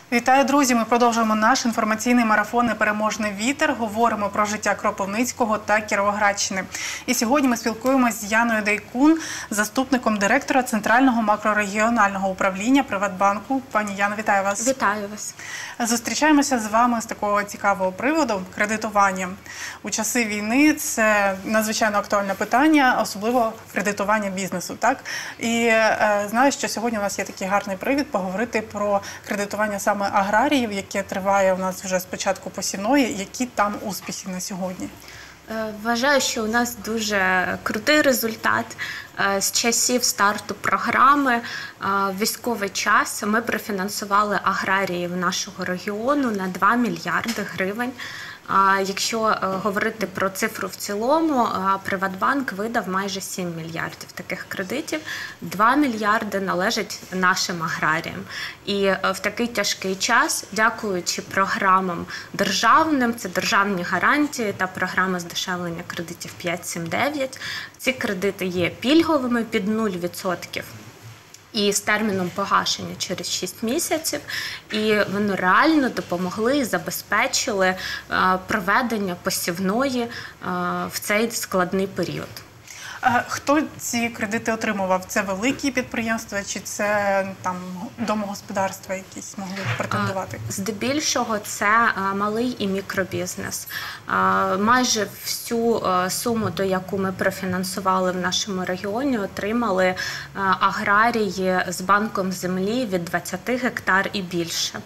Вітаю, друзі! Ми продовжуємо наш інформаційний марафон «Непереможний вітер». Говоримо про життя Кропивницького та Кіровоградщини. І сьогодні ми спілкуємося з Яною Дейкун, заступником директора Центрального макрорегіонального управління Приватбанку. Пані Яно, вітаю вас! Вітаю вас! Зустрічаємося з вами з такого цікавого приводу – кредитування. У часи війни це надзвичайно актуальне питання, особливо кредитування бізнесу. Так? І знаю, що сьогодні у нас є такий гарний привід поговорити про кредитування саме аграріїв, яке триває у нас вже з початку посівної. Які там успіхи на сьогодні? Вважаю, що у нас дуже крутий результат. З часів старту програми в військовий час ми профінансували аграріїв нашого регіону на 2 мільярди гривень. Якщо говорити про цифру в цілому, Приватбанк видав майже 7 мільярдів таких кредитів. 2 мільярди належать нашим аграріям. І в такий тяжкий час, дякуючи програмам державним, це державні гарантії та програма здешевлення кредитів 5-7-9, ці кредити є пільговими під 0%. І з терміном погашення через 6 місяців, і вони реально допомогли і забезпечили проведення посівної в цей складний період. Хто ці кредити отримував? Це великі підприємства чи це там домогосподарства якісь могли претендувати? Здебільшого це малий і мікробізнес. Майже всю суму, до яку ми профінансували в нашому регіоні, отримали аграрії з банком землі від 20 гектар і більше.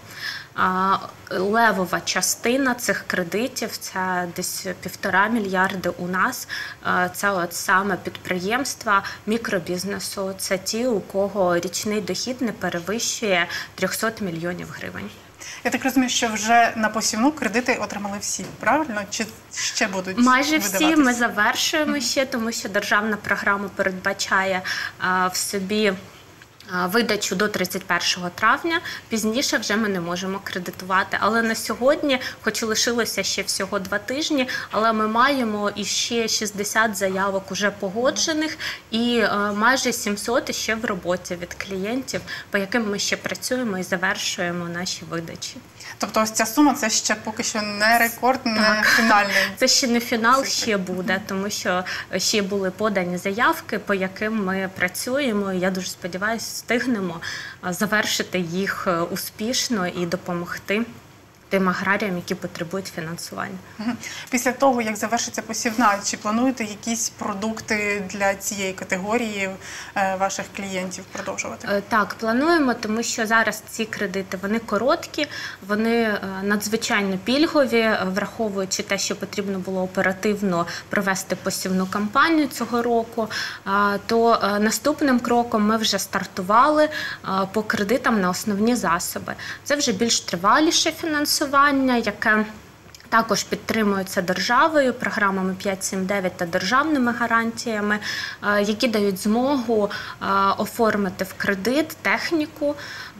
Левова частина цих кредитів, це десь 1,5 мільярди у нас, це от саме підприємства мікробізнесу, це ті, у кого річний дохід не перевищує 300 мільйонів гривень. Я так розумію, що вже на посівну кредити отримали всі, правильно? Чи ще будуть майже видаватися? Всі, ми завершуємо ще, тому що державна програма передбачає в собі видачу до 31 травня, пізніше вже ми не можемо кредитувати. Але на сьогодні, хоч і лишилося ще всього 2 тижні, але ми маємо іще 60 заявок уже погоджених і майже 700 ще в роботі від клієнтів, по яким ми ще працюємо і завершуємо наші видачі. Тобто ось ця сума – це ще поки що не рекорд, не фінальний? Це ще не фінал, ще буде, тому що ще були подані заявки, по яким ми працюємо. І я дуже сподіваюся, встигнемо завершити їх успішно і допомогти тим аграріям, які потребують фінансування. Після того, як завершиться посівна, чи плануєте якісь продукти для цієї категорії ваших клієнтів продовжувати? Так, плануємо, тому що зараз ці кредити, вони короткі, вони надзвичайно пільгові, враховуючи те, що потрібно було оперативно провести посівну кампанію цього року, то наступним кроком ми вже стартували по кредитам на основні засоби. Це вже більш триваліше фінансування, яке також підтримується державою, програмами 5-7-9 та державними гарантіями, які дають змогу оформити в кредит техніку,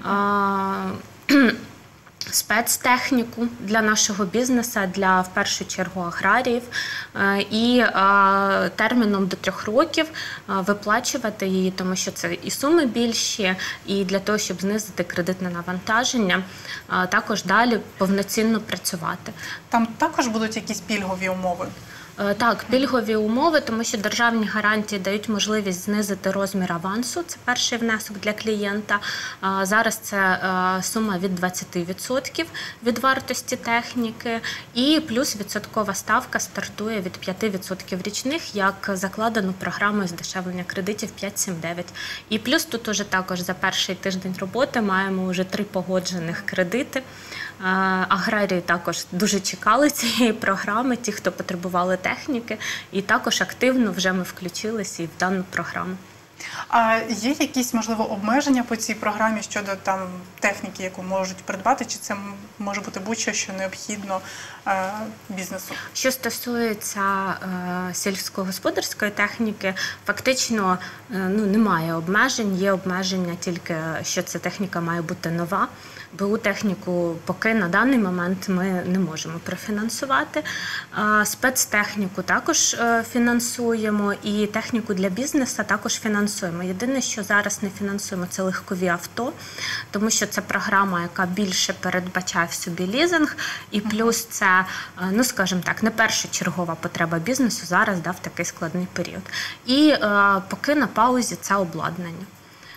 спецтехніку для нашого бізнесу, для, в першу чергу, аграріїв, і терміном до 3 років виплачувати її, тому що це і суми більші, і для того, щоб знизити кредитне навантаження, також далі повноцінно працювати. Там також будуть якісь пільгові умови? Так, пільгові умови, тому що державні гарантії дають можливість знизити розмір авансу, це перший внесок для клієнта. Зараз це сума від 20% від вартості техніки, і плюс відсоткова ставка стартує від 5% річних, як закладено програмою здешевлення кредитів 5-7-9. І плюс тут уже також за перший тиждень роботи маємо вже 3 погоджених кредити. Аграрії також дуже чекали цієї програми, ті, хто потребували техніки, і також активно вже ми включилися і в дану програму. А є якісь, можливо, обмеження по цій програмі щодо там техніки, яку можуть придбати, чи це може бути будь-що, що необхідно бізнесу? Що стосується сільськогосподарської техніки, фактично немає обмежень. Є обмеження тільки, що ця техніка має бути нова. БУ техніку поки на даний момент ми не можемо профінансувати. Спецтехніку також фінансуємо і техніку для бізнесу також фінансуємо. Єдине, що зараз не фінансуємо, це легкові авто, тому що це програма, яка більше передбачає в собі лізинг, і плюс це, ну скажімо так, не першочергова потреба бізнесу зараз в такий складний період. І поки на паузі це обладнання.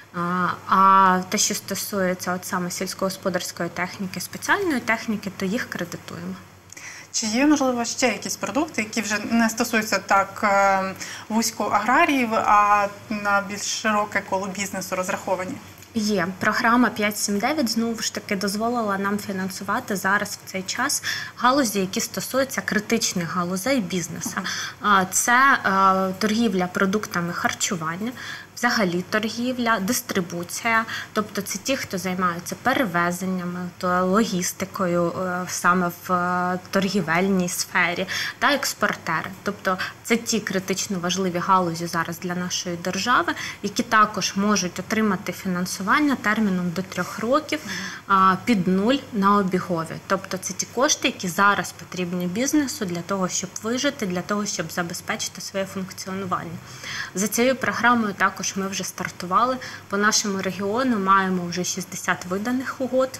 А те, що стосується от саме сільськогосподарської техніки, спеціальної техніки, то їх кредитуємо. Чи є, можливо, ще якісь продукти, які вже не стосуються так вузько аграріїв, а на більш широке коло бізнесу розраховані? Є. Програма 5-7-9, знову ж таки, дозволила нам фінансувати зараз в цей час галузі, які стосуються критичних галузей бізнесу. Це торгівля продуктами харчування, взагалі торгівля, дистрибуція, тобто це ті, хто займаються перевезеннями, логістикою саме в торгівельній сфері, та експортери. Тобто це ті критично важливі галузі зараз для нашої держави, які також можуть отримати фінансування терміном до 3 років під нуль на обігові. Тобто це ті кошти, які зараз потрібні бізнесу для того, щоб вижити, для того, щоб забезпечити своє функціонування. За цією програмою також ми вже стартували. По нашому регіону маємо вже 60 виданих угод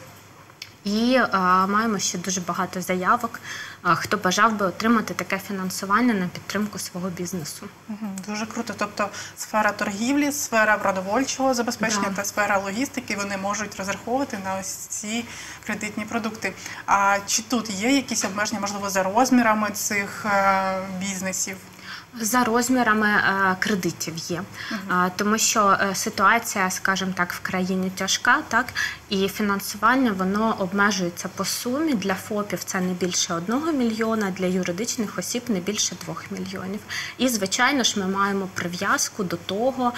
і маємо ще дуже багато заявок, хто бажав би отримати таке фінансування на підтримку свого бізнесу. Дуже круто. Тобто сфера торгівлі, сфера продовольчого забезпечення та сфера логістики, вони можуть розраховувати на ось ці кредитні продукти. А чи тут є якісь обмеження, можливо, за розмірами цих бізнесів? За розмірами кредитів є, тому що ситуація, скажімо так, в країні тяжка, так, і фінансування, воно обмежується по сумі. Для ФОПів це не більше 1 мільйона, для юридичних осіб не більше 2 мільйонів. І, звичайно ж, ми маємо прив'язку до того,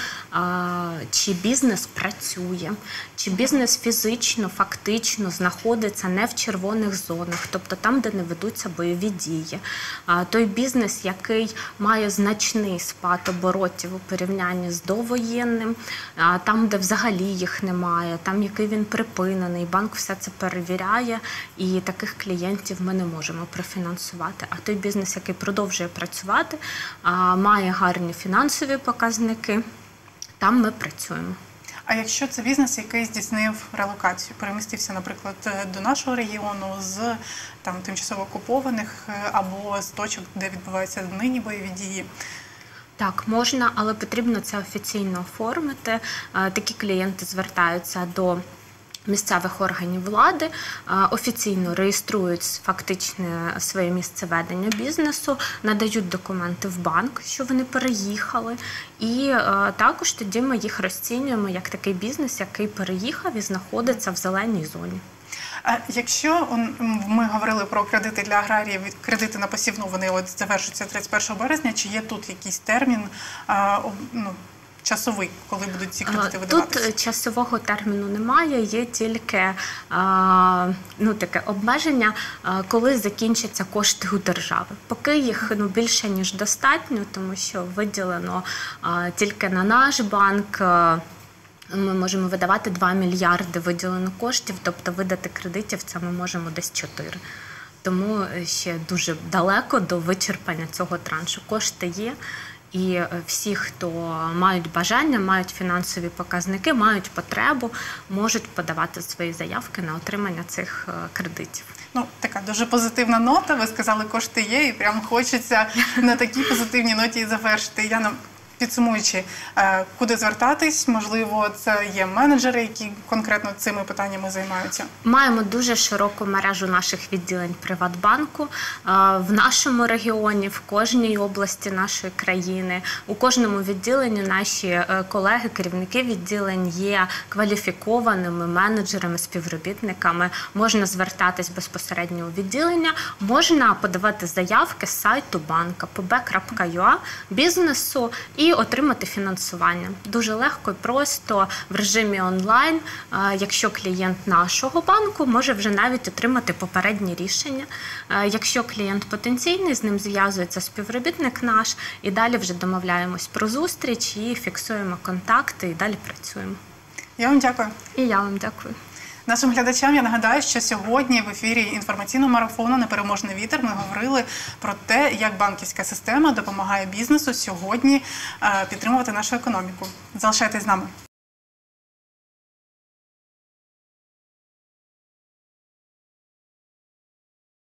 чи бізнес працює, чи бізнес фізично, фактично знаходиться не в червоних зонах, тобто там, де не ведуться бойові дії. Той бізнес, який має значний спад оборотів у порівнянні з довоєнним, там, де взагалі їх немає, там, який він припинений, банк все це перевіряє, і таких клієнтів ми не можемо профінансувати. А той бізнес, який продовжує працювати, має гарні фінансові показники, там ми працюємо. А якщо це бізнес, який здійснив релокацію, перемістився, наприклад, до нашого регіону з тимчасово окупованих або з точок, де відбуваються нині бойові дії? Так, можна, але потрібно це офіційно оформити. Такі клієнти звертаються до місцевих органів влади, офіційно реєструють фактичне своє місце ведення бізнесу, надають документи в банк, що вони переїхали, і також тоді ми їх розцінюємо як такий бізнес, який переїхав і знаходиться в зеленій зоні. Якщо ми говорили про кредити для аграріїв, кредити на посівну, вони завершуються 31 березня, чи є тут якийсь термін, часовий, коли будуть ці кредити видаватися? Тут часового терміну немає, є тільки таке обмеження, коли закінчаться кошти у держави. Поки їх більше, ніж достатньо, тому що виділено тільки на наш банк. Ми можемо видавати 2 мільярди виділено коштів, тобто видати кредитів це ми можемо десь 4. Тому ще дуже далеко до вичерпання цього траншу. Кошти є, і всі, хто мають бажання, мають фінансові показники, мають потребу, можуть подавати свої заявки на отримання цих кредитів. Така дуже позитивна нота. Ви сказали, кошти є, і прямо хочеться на такій позитивній ноті і завершити. Яна, підсумуючи, куди звертатись? Можливо, це є менеджери, які конкретно цими питаннями займаються? Маємо дуже широку мережу наших відділень Приватбанку. В нашому регіоні, в кожній області нашої країни, у кожному відділенні наші колеги, керівники відділень є кваліфікованими менеджерами, співробітниками. Можна звертатись безпосередньо у відділення, можна подавати заявки з сайту банка pb.ua бізнесу і отримати фінансування. Дуже легко і просто в режимі онлайн, якщо клієнт нашого банку, може вже навіть отримати попередні рішення. Якщо клієнт потенційний, з ним зв'язується співробітник наш, і далі вже домовляємось про зустріч і фіксуємо контакти, і далі працюємо. Я вам дякую. І я вам дякую. Нашим глядачам я нагадаю, що сьогодні в ефірі інформаційного марафону «Непереможний вітер» ми говорили про те, як банківська система допомагає бізнесу сьогодні підтримувати нашу економіку. Залишайтесь з нами.